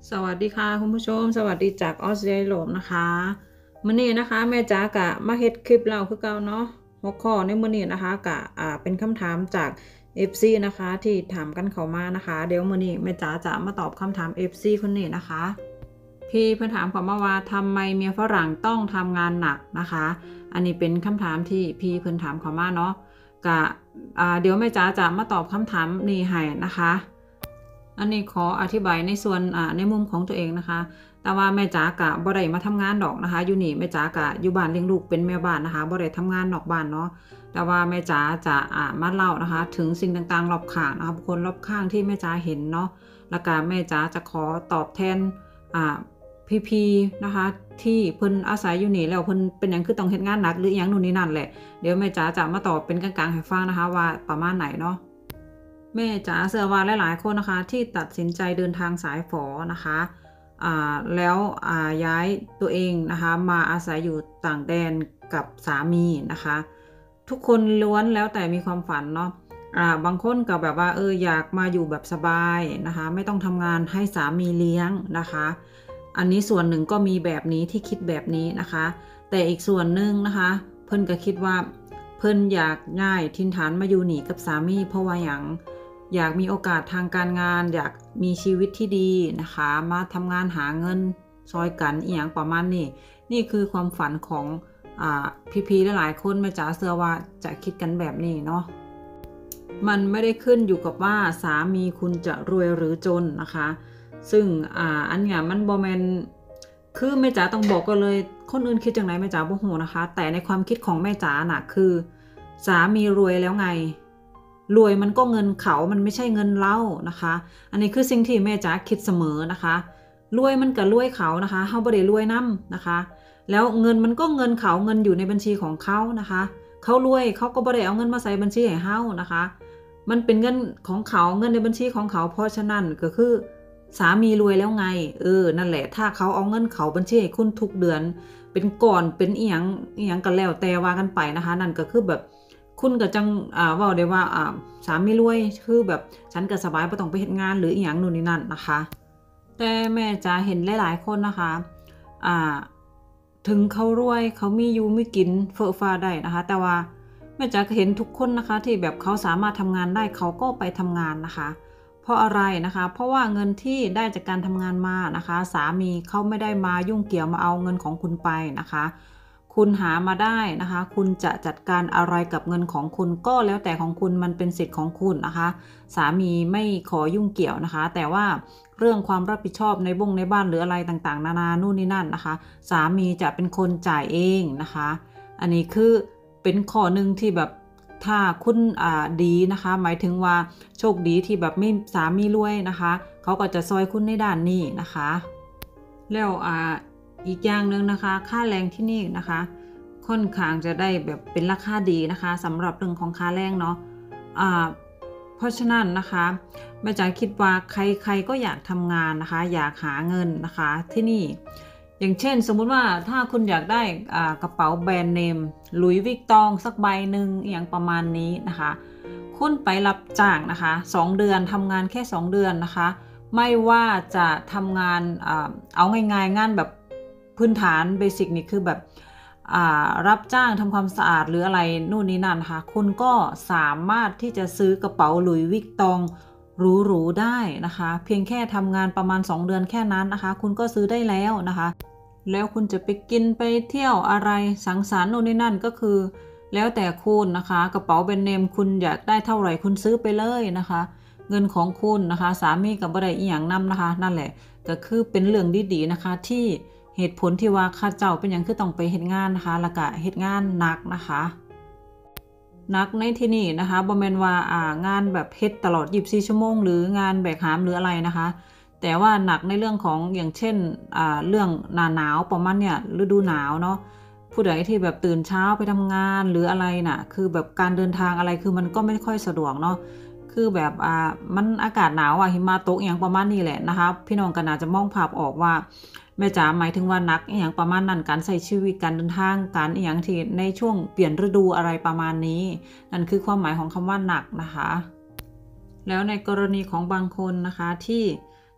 สวัสดีค่ะคุณผู้ชมสวัสดีจากออสเตรเลียนะคะมื้อนี้นะคะแม่จ๋ากะมาเฮ็ดคลิปเราคือเก่าเนาะหัวข้อในมื้อนี้นะคะกะเป็นคำถามจาก FC นะคะที่ถามกันเข้ามานะคะเดี๋ยวมื้อนี้แม่จ๋าจะมาตอบคำถาม FC คนนี้นะคะพี่เพิ่นถามเข้ามาว่าทำไมเมียฝรั่งต้องทำงานหนักนะคะอันนี้เป็นคำถามที่พี่เพิ่นถามเข้ามาเนาะกะเดี๋ยวแม่จ๋าจะมาตอบคำถามนี้ให้นะคะอันนี้ขออธิบายในส่วนในมุมของตัวเองนะคะแต่ว่าแม่จ๋ากะบ่ได้มาทำงานดอกนะคะอยู่นี่แม่จ๋ากะอยู่บ้านเลี้ยงลูกเป็นแม่บ้านนะคะบ่ได้ทำงานนอกบ้านเนาะแต่ว่าแม่จ๋าจะมาเล่านะคะถึงสิ่งต่างๆรอบข้างนะคะบุคคลรอบข้างที่แม่จ๋าเห็นเนาะแล้วก็แม่จ๋าจะขอตอบแทนพี่ๆนะคะที่เพิ่นอาศัยอยู่นี่แล้วเพิ่นเป็นหยังคือต้องเฮ็ดงานหนักหรือหยังนู่นนี่นั่นแหละเดี๋ยวแม่จ๋าจะมาตอบเป็นกลางๆให้ฟังนะคะว่าประมาณไหนเนาะแม่จ๋าเชื่อว่าหลายๆคนนะคะที่ตัดสินใจเดินทางสายฝอนะคะแล้วย้ายตัวเองนะคะมาอาศัยอยู่ต่างแดนกับสามีนะคะทุกคนล้วนแล้วแต่มีความฝันเนาะบางคนก็แบบว่าอยากมาอยู่แบบสบายนะคะไม่ต้องทำงานให้สามีเลี้ยงนะคะอันนี้ส่วนหนึ่งก็มีแบบนี้ที่คิดแบบนี้นะคะแต่อีกส่วนหนึ่งนะคะเพิ่นก็คิดว่าเพิ่นอยากย้ายถิ่นฐานมาอยู่หนีกับสามีเพราะว่าอยากมีโอกาสทางการงานอยากมีชีวิตที่ดีนะคะมาทำงานหาเงินซอยกันอีหยังประมาณนี้นี่คือความฝันของพี่ๆหลายๆคนแม่จ๋าเชื่อว่าจะคิดกันแบบนี้เนาะมันไม่ได้ขึ้นอยู่กับว่าสามีคุณจะรวยหรือจนนะคะซึ่งอันเนี้ยมันบ่แม่นคือแม่จ๋าต้องบอกกันเลยคนอื่นคิดจังไหนแม่จ๋าบ่ฮู้นะคะแต่ในความคิดของแม่จ๋าน่ะคือสามีรวยแล้วไงรวยมันก็เงินเขามันไม่ใช่เงินเรานะคะอันนี้คือสิ่งที่แม่จ๋าคิดเสมอนะคะรวยมันก็รวยเขานะคะเฮาบ่ได้รวยนำนะคะแล้วเงินมันก็เงินเขาเงินอยู่ในบัญชีของเขานะคะเขารวยเขาก็บ่ได้เอาเงินมาใส่บัญชีให้เฮานะคะมันเป็นเงินของเขาเงินในบัญชีของเขาเพราะฉะนั้นก็คือสามีรวยแล้วไงนั่นแหละถ้าเขาเอาเงินเขาบัญชีให้คุณทุกเดือนเป็นก่อนเป็นอีหยังก็แล้วแต่ว่ากันไปนะคะนั่นก็คือแบบคุณก็จังเว้าได้ว่าสามีรวยคือแบบฉันก็สบายบ่ต้องไปเฮ็ดงานหรืออีหยังนู่นนี่นั่นนะคะแต่แม่จะเห็นหลายๆคนนะคะถึงเขารวยเขามีอยู่มีกินเฟ้อฟ้าได้นะคะแต่ว่าแม่จ๋าก็เห็นทุกคนนะคะที่แบบเขาสามารถทำงานได้เขาก็ไปทำงานนะคะเพราะอะไรนะคะเพราะว่าเงินที่ได้จากการทำงานมานะคะสามีเขาไม่ได้มายุ่งเกี่ยวมาเอาเงินของคุณไปนะคะคุณหามาได้นะคะคุณจะจัดการอะไรกับเงินของคุณก็แล้วแต่ของคุณมันเป็นสิทธิ์ของคุณนะคะสามีไม่ขอยุ่งเกี่ยวนะคะแต่ว่าเรื่องความรับผิดชอบในบ้านหรืออะไรต่างๆนานานู่นนี่นั่นนะคะสามีจะเป็นคนจ่ายเองนะคะอันนี้คือเป็นข้อหนึ่งที่แบบถ้าคุณดีนะคะหมายถึงว่าโชคดีที่แบบไม่สามีรวยนะคะเขาก็จะซอยคุณในด้านนี้นะคะแล้วอีกอย่างหนึ่งนะคะค่าแรงที่นี่นะคะค่อนข้างจะได้แบบเป็นราคาดีนะคะสำหรับเรื่องของค่าแรงเนาะเพราะฉะนั้นนะคะแม่จ๋าคิดว่าใครๆก็อยากทำงานนะคะอยากหาเงินนะคะที่นี่อย่างเช่นสมมุติว่าถ้าคุณอยากได้กระเป๋าแบรนด์เนมหลุยส์วิกตองสักใบหนึ่งอย่างประมาณนี้นะคะคุณไปรับจ้างนะคะ2 เดือนทำงานแค่2 เดือนนะคะไม่ว่าจะทำงานเอาง่ายๆงานแบบพื้นฐานเบสิกนี่คือแบบรับจ้างทำความสะอาดหรืออะไรนู่นนี่นั่นนะคะคุณก็สามารถที่จะซื้อกระเป๋าหลุยส์วิกตองหรูๆได้นะคะเพียงแค่ทำงานประมาณ2 เดือนแค่นั้นนะคะคุณก็ซื้อได้แล้วนะคะแล้วคุณจะไปกินไปเที่ยวอะไรสังสรรค์นู่นนี่นั่นก็คือแล้วแต่คุณนะคะกระเป๋าแบรนด์เนมคุณอยากได้เท่าไหร่คุณซื้อไปเลยนะคะเงินของคุณนะคะสามีกับบ่ได้อีหยังนำนะคะนั่นแหละก็คือเป็นเรื่องดีๆนะคะที่เหตุผลที่ว่าข้าเจ้าเป็นอย่างคือต้องไปเฮ็ดงานนะคะแล้วก็เฮ็ดงานหนักนะคะหนักในที่นี่นะคะบ่แม่นว่างานแบบเฮ็ดตลอด24 ชั่วโมงหรืองานแบกหามหรืออะไรนะคะแต่ว่าหนักในเรื่องของอย่างเช่นเรื่องหน้าหนาวประมาณเนี่ยฤดูหนาวเนาะผู้ใดที่แบบตื่นเช้าไปทำงานหรืออะไรน่ะคือแบบการเดินทางอะไรคือมันก็ไม่ค่อยสะดวกเนาะคือแบบมันอากาศหนาวหิมะตกอย่างประมาณนี้แหละนะคะพี่น้องก็น่าจะมองภาพออกว่าแม่จ๋าหมายถึงว่านักอย่างประมาณนั้นการใช้ชีวิตการเดินทางการอย่างที่ในช่วงเปลี่ยนฤดูอะไรประมาณนี้นั่นคือความหมายของคำว่าหนักนะคะแล้วในกรณีของบางคนนะคะที่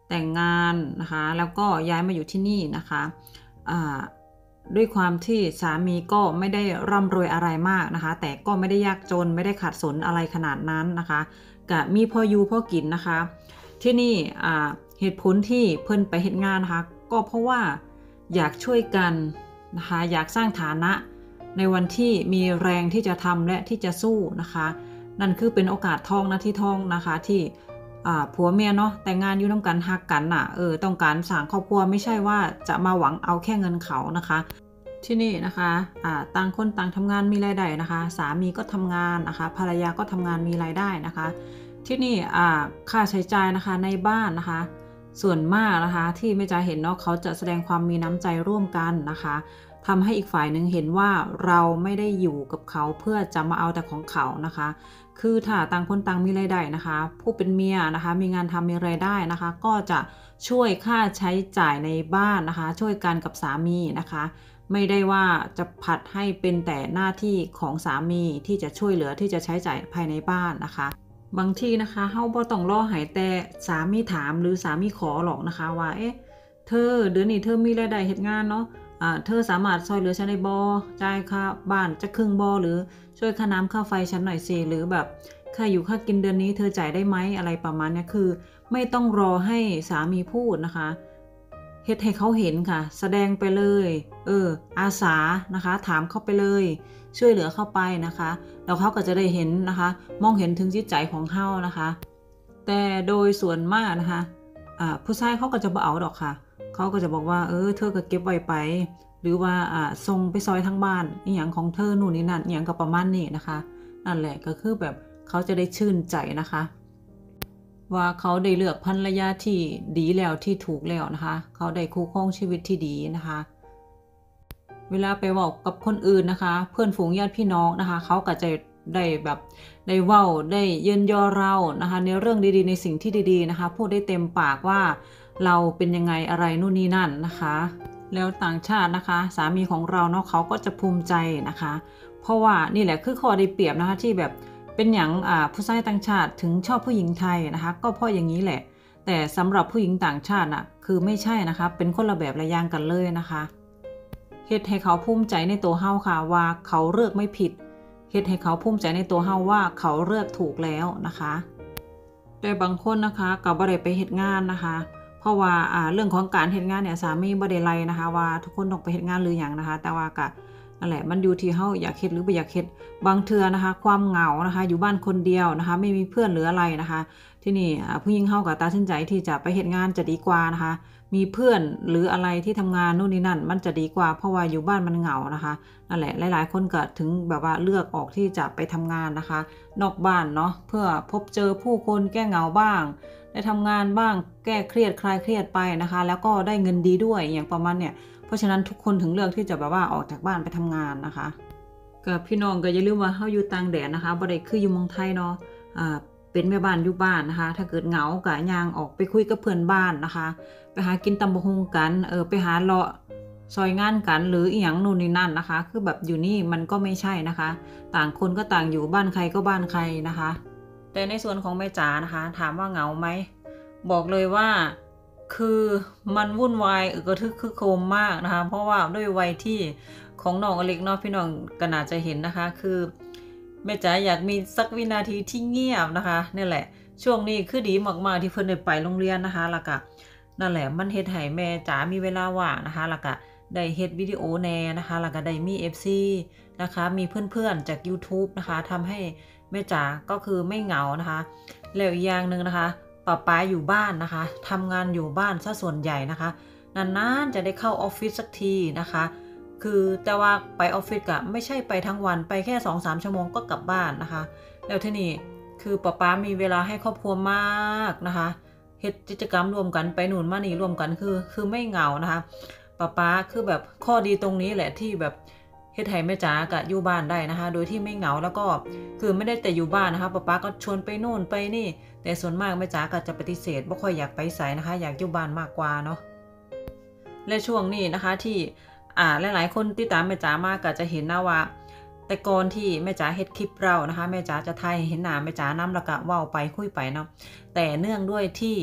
แต่งงานนะคะแล้วก็ย้ายมาอยู่ที่นี่นะคะด้วยความที่สามีก็ไม่ได้ร่ำรวยอะไรมากนะคะแต่ก็ไม่ได้ยากจนไม่ได้ขาดสนอะไรขนาดนั้นนะคะก็มีพออยู่พอกินนะคะที่นี่เหตุผลที่เพิ่นไปเฮ็ดงานนะคะก็เพราะว่าอยากช่วยกันนะคะอยากสร้างฐานะในวันที่มีแรงที่จะทำและที่จะสู้นะคะนั่นคือเป็นโอกาสทองนะที่ทองนะคะที่ผัวเมียเนาะแต่งงานอยู่น้ำกันฮักกันน่ะต้องการสร้างครอบครัวไม่ใช่ว่าจะมาหวังเอาแค่เงินเขานะคะที่นี่นะคะต่างคนต่างทำงานมีรายได้นะคะสามีก็ทำงานนะคะภรรยาก็ทำงานมีรายได้นะคะที่นี่ค่าใช้จ่ายนะคะในบ้านนะคะส่วนมากนะคะที่แม่จ๋าเห็นเนาะเขาจะแสดงความมีน้ำใจร่วมกันนะคะทำให้อีกฝ่ายหนึ่งเห็นว่าเราไม่ได้อยู่กับเขาเพื่อจะมาเอาแต่ของเขานะคะคือถ้าต่างคนต่างมีรายได้นะคะผู้เป็นเมียนะคะมีงานทำมีรายได้นะคะก็จะช่วยค่าใช้จ่ายในบ้านนะคะช่วยกันกับสามีนะคะไม่ได้ว่าจะผัดให้เป็นแต่หน้าที่ของสามีที่จะช่วยเหลือที่จะใช้จ่ายภายในบ้านนะคะบางทีนะคะเฮาบ่ต้องรอให้แต่สามีถามหรือสามีขอหรอกนะคะว่าเธอเดือนนี้เธอมีรายได้เฮ็ดงานเนาะเธอสามารถช่วยเหลือฉันได้บ่จ่ายค่าบ้านจะครึ่งบ่หรือช่วยค่าน้ำค่าไฟฉันหน่อยสิหรือแบบค่าอยู่ค่ากินเดือนนี้เธอจ่ายได้ไหมอะไรประมาณนี้คือไม่ต้องรอให้สามีพูดนะคะเฮ็ดให้เขาเห็นค่ะแสดงไปเลยอาสานะคะถามเข้าไปเลยช่วยเหลือเข้าไปนะคะแล้วเขาก็จะได้เห็นนะคะมองเห็นถึงจิตใจของเฮานะคะแต่โดยส่วนมากนะคะผู้ชายเขาก็จะบ่เอาดอกค่ะเขาก็จะบอกว่าเธอก็เก็บไว้ไปหรือว่าส่งไปซอยทั้งบ้านอีหยังของเธอนู่นนี่นั่นอีหยังก็ประมาณนี้นะคะนั่นแหละก็คือแบบเขาจะได้ชื่นใจนะคะว่าเขาได้เลือกภรรยาที่ดีแล้วที่ถูกแล้วนะคะเขาได้คู่ครองชีวิตที่ดีนะคะเวลาไปบอกกับคนอื่นนะคะเพื่อนฝูงญาติพี่น้องนะคะเขาก็จะได้แบบได้เว้าได้เยินยอเรานะคะในเรื่องดีๆในสิ่งที่ดีๆนะคะพูดได้เต็มปากว่าเราเป็นยังไงอะไรนู่นนี่นั่นนะคะแล้วต่างชาตินะคะสามีของเราเนาะเขาก็จะภูมิใจนะคะเพราะว่านี่แหละคือข้อได้เปรียบนะคะที่แบบเป็นอย่างผู้ชายต่างชาติถึงชอบผู้หญิงไทยนะคะก็เพราะอย่างนี้แหละแต่สำหรับผู้หญิงต่างชาติน่ะคือไม่ใช่นะคะเป็นคนละแบบละอย่างกันเลยนะคะเฮ็ดให้เขาภูมิใจในตัวเฮาค่ะว่าเขาเลือกไม่ผิดเฮ็ดให้เขาภูมิใจในตัวเฮาว่าเขาเลือกถูกแล้วนะคะแต่บางคนนะคะก็บ่ได้ไปเฮ็ดงานนะคะเพราะว่าเรื่องของการเฮ็ดงานเนี่ยสามีบ่ได้ไล่นะคะว่าทุกคนต้องไปเฮ็ดงานหรือหยังนะคะแต่ว่าก็นั่นแหละมันอยู่ที่เฮาอยากเฮ็ดหรือบ่อยากเฮ็ดบางเทื่อนะคะความเหงานะคะอยู่บ้านคนเดียวนะคะไม่มีเพื่อนหรืออะไรนะคะที่นี่ผู้หญิงเฮาก็ตัดสินใจที่จะไปเฮ็ดงานจะดีกว่านะคะมีเพื่อนหรืออะไรที่ทำงานนู่นนี่นั่นมันจะดีกว่าเพราะว่าอยู่บ้านมันเหงานะคะนั่นแหละหลายๆคนก็ถึงแบบว่าเลือกออกที่จะไปทำงานนะคะนอกบ้านเนาะเพื่อพบเจอผู้คนแก้เหงาบ้างได้ทำงานบ้างแก้เครียดคลายเครียดไปนะคะแล้วก็ได้เงินดีด้วยอย่างประมาณเนี่ยเพราะฉะนั้นทุกคนถึงเลือกที่จะแบบว่าออกจากบ้านไปทำงานนะคะกับพี่น้องก็อย่าลืมว่าเฮาอยู่ต่างแดนนะคะบ่ได้คืออยู่เมืองไทยเนาะเป็นแม่บ้านอยู่บ้านนะคะถ้าเกิดเหงาก็ย่างออกไปคุยกับเพื่อนบ้านนะคะไปหากินตำบักหุ่งกันไปหาเลาะซอยงานกันหรืออีหยังนู่นนี่นั่นนะคะคือแบบอยู่นี่มันก็ไม่ใช่นะคะต่างคนก็ต่างอยู่บ้านใครก็บ้านใครนะคะแต่ในส่วนของแม่จ๋านะคะถามว่าเหงาไหมบอกเลยว่าคือมันวุ่นวายกระทึกคึกโครมมากนะคะเพราะว่าด้วยวัยที่ของน้องอเล็กเนาะพี่น้องก็น่าจะเห็นนะคะคือแม่จ๋าอยากมีสักวินาทีที่เงียบนะคะนี่แหละช่วงนี้คือดีมากๆที่เพิ่นได้ไปโรงเรียนนะคะแล้วก็นั่นแหละมันเฮ็ดให้แม่จ๋ามีเวลาว่างนะคะแล้วก็ได้เฮ็ดวิดีโอแน่นะคะแล้วก็ได้มี FC นะคะมีเพื่อนๆจาก YouTube นะคะทำให้แม่จ๋าก็คือไม่เหงานะคะแล้วอีกอย่างนึงนะคะป๊าอยู่บ้านนะคะทำงานอยู่บ้านซะส่วนใหญ่นะคะนานๆจะได้เข้าออฟฟิศสักทีนะคะคือแต่ว่าไปออฟฟิศก็ไม่ใช่ไปทั้งวันไปแค่ 2-3 ชั่วโมงก็กลับบ้านนะคะแล้วที่นี่คือป๊ามีเวลาให้ครอบครัวมากนะคะเฮ็ดกิจกรรมรวมกันไปนู่นมานี่รวมกันคือไม่เหงานะคะป๊าคือแบบข้อดีตรงนี้แหละที่แบบเฮ็ดให้แม่จ๋าก็อยู่บ้านได้นะคะโดยที่ไม่เหงาแล้วก็คือไม่ได้แต่อยู่บ้านนะคะป๊าก็ชวนไปโน่นไปนี่แต่ส่วนมากแม่จ๋าก็จะปฏิเสธบ่ค่อยอยากไปไสนะคะอยากอยู่บ้านมากกว่าเนาะและช่วงนี้นะคะที่หลายๆคนติดตามแม่จ๋ามาก็จะเห็นนะว่าแต่ก่อนที่แม่จ๋าเฮ็ดคลิปเรานะคะแม่จ๋าจะถ่ายเห็นหน้าแม่จ๋านำแล้วก็เว้าไปคุยไปเนาะแต่เนื่องด้วยที่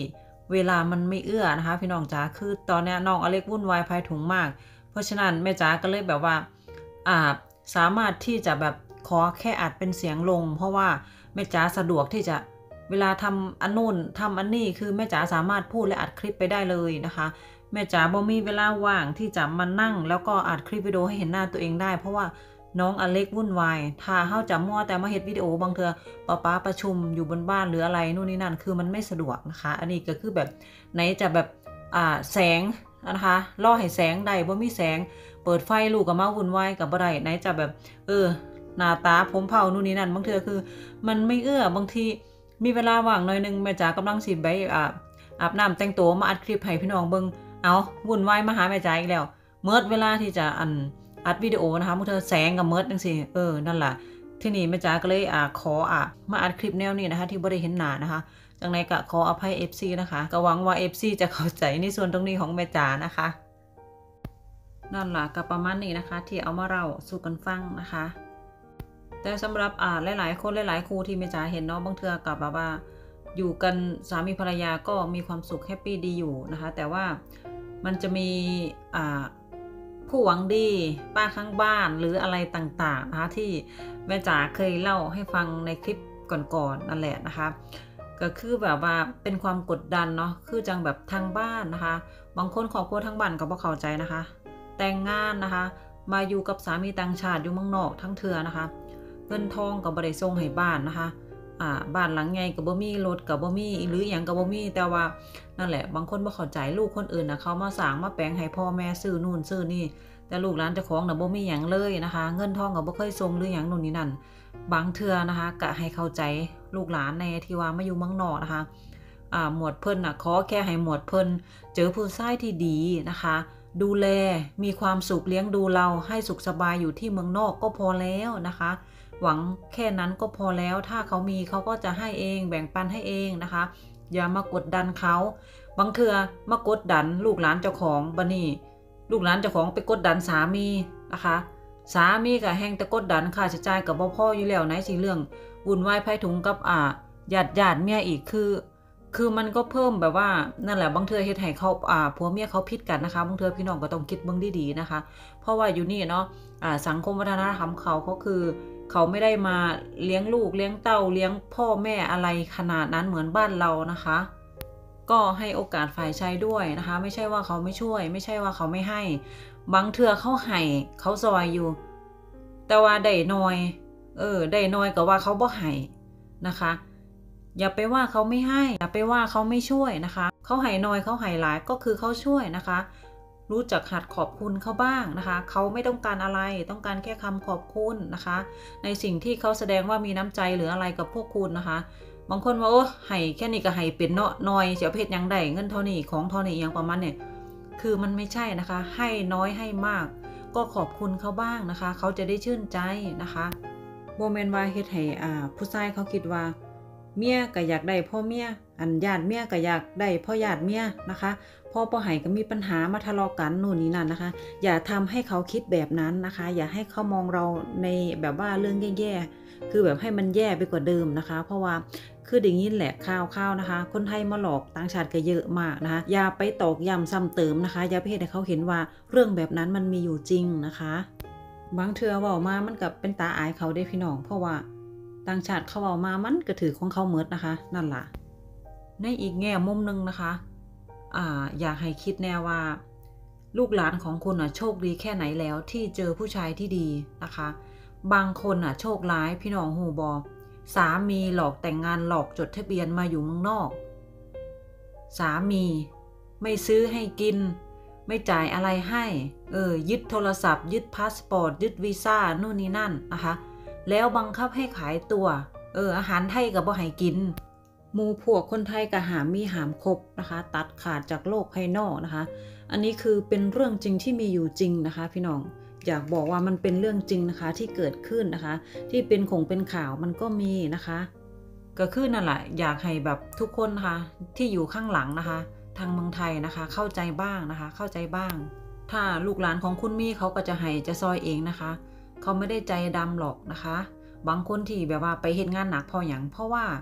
เวลามันไม่เอื้อนะคะพี่น้องจ๋าคือตอนนี้น้องอเล็กวุ่นวายภายถุงมากเพราะฉะนั้นแม่จ๋าก็เลยแบบว่าสามารถที่จะแบบขอแค่อัดเป็นเสียงลงเพราะว่าแม่จ๋าสะดวกที่จะเวลาทำอันนู่นทำอันนี้คือแม่จ๋าสามารถพูดและอัดคลิปไปได้เลยนะคะแม่จ๋าบ่มีเวลาว่างที่จะมานั่งแล้วก็อัดคลิปวิดีโอให้เห็นหน้าตัวเองได้เพราะว่าน้องอเล็กวุ่นวายถ้าเฮาจะมั่วแต่มาเฮ็ดวิดีโอบางเทื่อป้าประชุมอยู่บนบ้านหรืออะไรนู่นนี่นั่นคือมันไม่สะดวกนะคะอันนี้ก็คือแบบไหนจะแบบแสงนะคะล่อให้แสงได้บ่มีแสงเปิดไฟลูกก็มาวุ่นวายกับบ่ได้ไหนจะแบบหน้าตาผมเผานู่นนี่นั่นบางเทื่อคือมันไม่เอื้อบางทีมีเวลาว่างหน่อยนึงแม่จ๋ากำลังสิไปอาบน้ำแต่งตัวมาอัดคลิปให้พี่น้องเบิ่งเอาวุ่นวายมาหาแม่จ๋าอีกแล้วเมิดเวลาที่จะอัดวิดีโอนะคะเมื่อเธอแสงกับเมิดจังสินั่นแหละที่นี่แม่จ๋าก็เลยขอมาอัดคลิปแนวนี้นะคะที่บ่ได้เห็นหน้านะคะจังไดก็ขออภัย FC นะคะก็หวังว่า FC จะเข้าใจในส่วนตรงนี้ของแม่จ๋านะคะนั่นแหละก็ประมาณนี้นะคะที่เอามาเล่าสู่กันฟังนะคะแต่สำหรับหลายๆคนหลายๆคู่ที่แม่จ๋าเห็นเนาะบางเทื่อกับแบบว่าอยู่กันสามีภรรยาก็มีความสุขแฮปปี้ดีอยู่นะคะแต่ว่ามันจะมีผู้หวังดีป้าข้างบ้านหรืออะไรต่างๆนะคะที่แม่จ๋าเคยเล่าให้ฟังในคลิปก่อนๆนั่นแหละนะคะก็คือแบบว่าเป็นความกดดันเนาะคือจังแบบทางบ้านนะคะบางคนครอบครัวทางบ้านก็บ่เข้าใจนะคะแต่งงานนะคะมาอยู่กับสามีต่างชาติอยู่เมืองนอกทั้งเทื่อนะคะเงินทองก็บ่ได้ส่งให้บ้านนะคะบ้านหลังใหญ่ก็บ่มีรถก็บ่มีหรือหยังก็บ่มีแต่ว่านั่นแหละบางคนบ่เข้าใจลูกคนอื่นนะเขามาสร้างมาแปลงให้พ่อแม่ซื้อนู่นซื้อนี่แต่ลูกหลานเจ้าของน่ะบ่มีหยังเลยนะคะเงินทองก็บ่เคยส่งหรือหยังนู่นนี่นั่นบางเทื่อนะคะก็ให้เข้าใจลูกหลานในที่ว่ามาอยู่เมืองนอกนะคะหมวดเพิ่นน่ะขอแค่ให้หมวดเพิ่นเจอผู้ชายที่ดีนะคะดูแลมีความสุขเลี้ยงดูเราให้สุขสบายอยู่ที่เมืองนอกก็พอแล้วนะคะหวังแค่นั้นก็พอแล้วถ้าเขามีเขาก็จะให้เองแบ่งปันให้เองนะคะอย่ามากดดันเขาบางเทื่อมากดดันลูกหลานเจ้าของบัดนี้ลูกหลานเจ้าของไปกดดันสามีนะคะสามีก็แฮงแต่กดดันค่าใช้จ่ายกับบ่พออยู่แล้วไหนสิเรื่องวุ่นวายไผถุงกับญาติเมียอีกคือมันก็เพิ่มแบบว่านั่นแหละบางเทื่อเฮ็ดให้เขาผัวเมียเขาผิดกันนะคะบางเทื่อพี่น้องก็ต้องคิดเบิ่งดีๆนะคะเพราะว่าอยู่นี่เนาะสังคมวัฒนธรรมเขาคือเขาไม่ได้มาเลี้ยงลูกเลี้ยงเต้าเลี้ยงพ่อแม่อะไรขนาดนั้นเหมือนบ้านเรานะคะก็ให้โอกาสฝ่ายชายด้วยนะคะไม่ใช่ว่าเขาไม่ช่วยไม่ใช่ว่าเขาไม่ให้บางเทื่อเขาให้เขาซอยอยู่แต่ว่าได้น้อยได้น้อยก็ว่าเขาบ่ให้นะคะอย่าไปว่าเขาไม่ให้อย่าไปว่าเขาไม่ช่วยนะคะเขาให้น้อยเขาให้หลายก็คือเขาช่วยนะคะรู้จักหัดขอบคุณเขาบ้างนะคะเขาไม่ต้องการอะไรต้องการแค่คำขอบคุณนะคะในสิ่งที่เขาแสดงว่ามีน้ำใจหรืออะไรกับพวกคุณนะคะบางคนว่าให้แค่นี้ก็ให้เป็นเนาะน้อยเสียเพศยังได้เงินเท่านี้ของเท่านี้อย่างประมาณเนี่ยคือมันไม่ใช่นะคะให้น้อยให้มากก็ขอบคุณเขาบ้างนะคะเขาจะได้ชื่นใจนะคะโมเมนต์ว่าเฮ็ดให้ผู้ชายเขาคิดว่าเมียก็อยากได้พ่อเมียญาติเมียก็อยากได้พ่อญาติเมียนะคะพ่อบ่ให้ก็มีปัญหามาทะเลาะกันนู่นนี่นั่นนะคะอย่าทำให้เขาคิดแบบนั้นนะคะอย่าให้เขามองเราในแบบว่าเรื่องแย่ๆคือแบบให้มันแย่ไปกว่าเดิมนะคะเพราะว่าคืออย่างนี้แหละข่าวนะคะคนไทยมาหลอกต่างชาติก็เยอะมากนะคะอย่าไปตอกย้ำซ้ำเติมนะคะอย่าไปให้เขาเห็นว่าเรื่องแบบนั้นมันมีอยู่จริงนะคะบางเทื่อเว้ามามันก็เป็นตาอายเขาได้พี่น้องเพราะว่าต่างชาติเขาเว้ามามันก็ถือของเขาหมดนะคะนั่นล่ะในอีกแง่มุมนึงนะคะอยากให้คิดแน่ว่าลูกหลานของคุณโชคดีแค่ไหนแล้วที่เจอผู้ชายที่ดีนะคะบางคนโชคร้ายพี่น้องหูบอสามีหลอกแต่งงานหลอกจดทะเบียนมาอยู่เมืองนอกสามีไม่ซื้อให้กินไม่จ่ายอะไรให้ยึดโทรศัพท์ยึดพาสปอร์ตยึดวีซ่านู่นนี่นั่นนะคะแล้วบังคับให้ขายตัวอาหารไทยก็บ่ให้กินหมู่พวกคนไทยก็หามมีหามคบนะคะตัดขาดจากโลกภายนอกนะคะอันนี้คือเป็นเรื่องจริงที่มีอยู่จริงนะคะพี่น้องอยากบอกว่ามันเป็นเรื่องจริงนะคะที่เกิดขึ้นนะคะที่เป็นข่าวมันก็มีนะคะก็คือนั่นแหละอยากให้แบบทุกคนนะคะที่อยู่ข้างหลังนะคะทางเมืองไทยนะคะเข้าใจบ้างนะคะเข้าใจบ้างถ้าลูกหลานของคุณมีเขาก็จะให้จะซอยเองนะคะเขาไม่ได้ใจดำหรอกนะคะบางคนที่แบบว่าไปเฮ็ดงานหนักเพราะว่า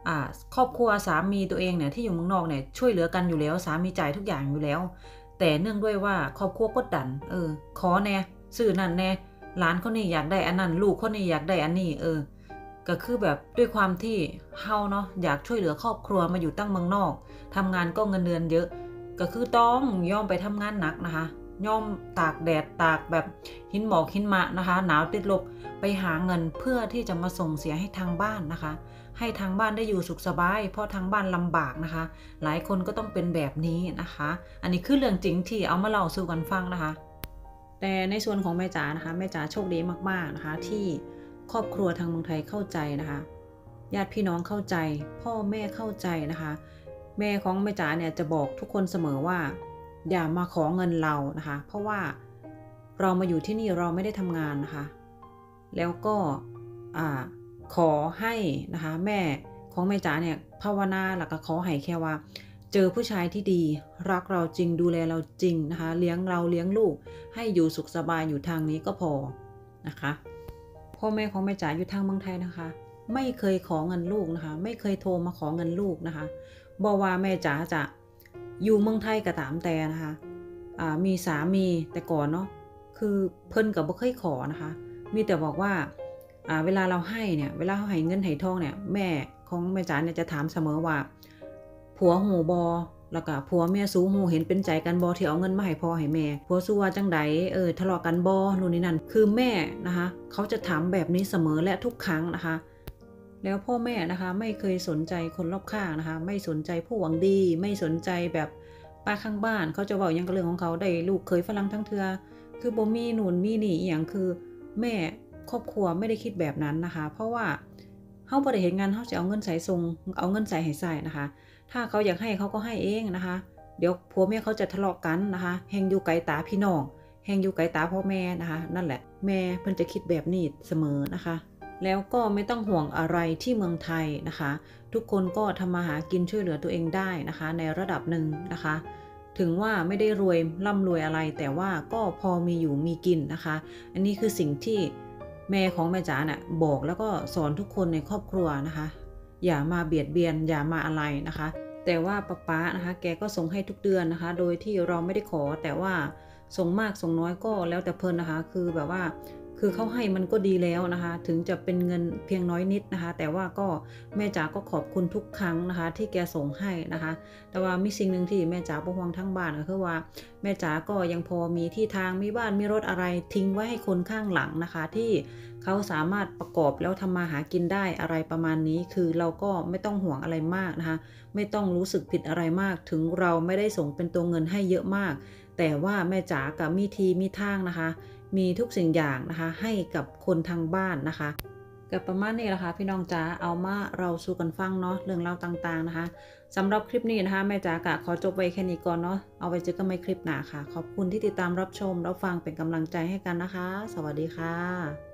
ครอบครัวสามีตัวเองเนี่ยที่อยู่เมืองนอกเนี่ยช่วยเหลือกันอยู่แล้วสามีจ่ายทุกอย่างอยู่แล้วแต่เนื่องด้วยว่าครอบครัวกดดันขอแน่ซื้อนั่นแน่หลานคนนี้อยากได้อันนั้นลูกคนนี้อยากได้อันนี้ก็คือแบบด้วยความที่เฮาเนาะอยากช่วยเหลือครอบครัวมาอยู่ตั้งเมืองนอกทำงานก็เงินเดือนเยอะก็คือต้องยอมไปทำงานหนักนะคะยอมตากแดดตากแบบหินหมอกหินมะนะคะหนาวติดลบไปหาเงินเพื่อที่จะมาส่งเสียให้ทางบ้านนะคะให้ทางบ้านได้อยู่สุขสบายเพราะทางบ้านลำบากนะคะหลายคนก็ต้องเป็นแบบนี้นะคะอันนี้คือเรื่องจริงที่เอามาเล่าสู่กันฟังนะคะแต่ในส่วนของแม่จ๋านะคะแม่จ๋าโชคดีมากๆนะคะที่ครอบครัวทางเมืองไทยเข้าใจนะคะญาติพี่น้องเข้าใจพ่อแม่เข้าใจนะคะแม่ของแม่จ๋าเนี่ยจะบอกทุกคนเสมอว่าอย่ามาขอเงินเรานะคะเพราะว่าเรามาอยู่ที่นี่เราไม่ได้ทำงานนะคะแล้วก็ขอให้นะคะแม่ของแม่จ๋าเนี่ยภาวนาแล้วก็ขอให้แค่ว่าเจอผู้ชายที่ดีรักเราจริงดูแลเราจริงนะคะเลี้ยงเราเลี้ยงลูกให้อยู่สุขสบายอยู่ทางนี้ก็พอนะคะพ่อแม่ของแม่จ๋าอยู่ทางเมืองไทยนะคะไม่เคยขอเงินลูกนะคะไม่เคยโทรมาขอเงินลูกนะคะบอกว่าแม่จ๋าจะอยู่เมืองไทยก็ตามแต่นะคะมีสามีแต่ก่อนเนาะคือเพิ่นกับบ่เคยขอนะคะมีแต่บอกว่าเวลาเราให้เนี่ยเวลาเขาให้เงินให้ทองเนี่ยแม่ของแม่จ๋าเนี่ยจะถามเสมอว่าผัวหูบอแล้วก็ผัวเมียสู้หูเห็นเป็นใจกันบอที่เอาเงินมาให้พ่อให้แม่ผัวสู้ว่าจังใดทะเลาะกันบอนู่นนี่นั่นคือแม่นะคะเขาจะถามแบบนี้เสมอและทุกครั้งนะคะแล้วพ่อแม่นะคะไม่เคยสนใจคนรอบข้างนะคะไม่สนใจผู้หวังดีไม่สนใจแบบป้าข้างบ้านเขาจะบอกยังกับเรื่องของเขาได้ลูกเคยฝรั่งทั้งเทือคือบ่มีหนุนมีหนีอย่างคือแม่ครอบครัวไม่ได้คิดแบบนั้นนะคะเพราะว่าเฮาบ่ได้เฮ็ดงานเฮาจะเอาเงินใส่ทรงเอาเงินใส่ให้ใส่นะคะถ้าเขาอยากให้เขาก็ให้เองนะคะเดี๋ยวผัวเมียเขาจะทะเลาะกันนะคะแฮงอยู่ไกลตาพี่น้องแฮงอยู่ไกลตาพ่อแม่นะคะนั่นแหละแม่เพิ่นจะคิดแบบนี้เสมอนะคะแล้วก็ไม่ต้องห่วงอะไรที่เมืองไทยนะคะทุกคนก็ทำมาหากินช่วยเหลือตัวเองได้นะคะในระดับหนึ่งนะคะถึงว่าไม่ได้รวยร่ำรวยอะไรแต่ว่าก็พอมีอยู่มีกินนะคะอันนี้คือสิ่งที่แม่ของแม่จ๋าเนี่ยบอกแล้วก็สอนทุกคนในครอบครัวนะคะอย่ามาเบียดเบียนอย่ามาอะไรนะคะแต่ว่าป๊านะคะแกก็ส่งให้ทุกเดือนนะคะโดยที่เราไม่ได้ขอแต่ว่าส่งมากส่งน้อยก็แล้วแต่เพิ่นนะคะคือแบบว่าคือเขาให้มันก็ดีแล้วนะคะถึงจะเป็นเงินเพียงน้อยนิดนะคะแต่ว่าก็แม่จ๋าก็ขอบคุณทุกครั้งนะคะที่แกส่งให้นะคะแต่ว่ามีสิ่งหนึ่งที่แม่จ๋าบ่ห่วงทั้งบ้านก็คือว่าแม่จ๋าก็ยังพอมีที่ทางมีบ้านมีรถอะไรทิ้งไว้ให้คนข้างหลังนะคะที่เขาสามารถประกอบแล้วทำมาหากินได้อะไรประมาณนี้คือเราก็ไม่ต้องห่วงอะไรมากนะคะไม่ต้องรู้สึกผิดอะไรมากถึงเราไม่ได้ส่งเป็นตัวเงินให้เยอะมากแต่ว่าแม่จ๋ากับมีทีมีทางนะคะมีทุกสิ่งอย่างนะคะให้กับคนทางบ้านนะคะกับประมาณนี้แหละค่ะพี่น้องจ๋าเอามาเราสู่กันฟังเนาะเรื่องราวต่างๆนะคะสำหรับคลิปนี้นะคะแม่จ๋ากะขอจบไว้แค่นี้ก่อนเนาะเอาไว้เจอกันใหม่คลิปหน้าค่ะขอบคุณที่ติดตามรับชมรับฟังเป็นกำลังใจให้กันนะคะสวัสดีค่ะ